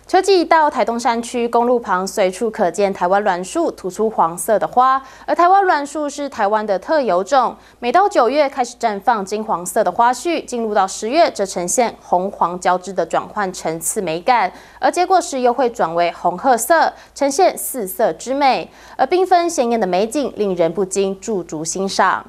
秋季一到，台东山区公路旁随处可见台湾栾树，吐出黄色的花。而台湾栾树是台湾的特有种，每到9月开始绽放金黄色的花序，进入到10月则呈现红黄交织的转换层次美感，而结果时又会转为红褐色，呈现四色之美。而缤纷鲜艳的美景，令人不禁驻足欣赏。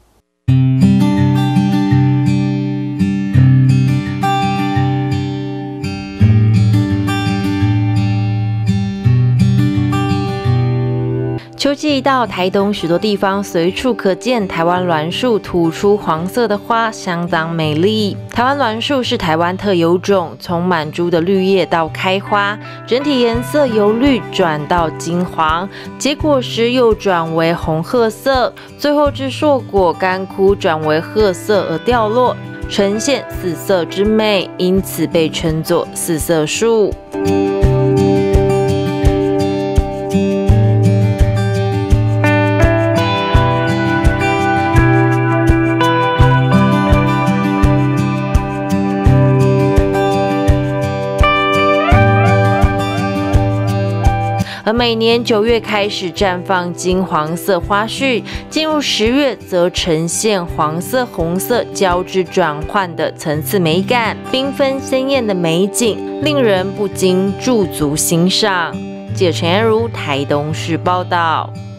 秋季一到，台东许多地方随处可见台湾栾树，吐出黄色的花，相当美丽。台湾栾树是台湾特有种，从满株的绿叶到开花，整体颜色由绿转到金黄，结果时又转为红褐色，最后至硕果干枯转为褐色而掉落，呈现四色之美，因此被称作四色树。而每年9月开始绽放金黄色花序，进入10月则呈现黄色、红色交织转换的层次美感，缤纷鲜艳的美景，令人不禁驻足欣赏。记者陈妍如台东市报道。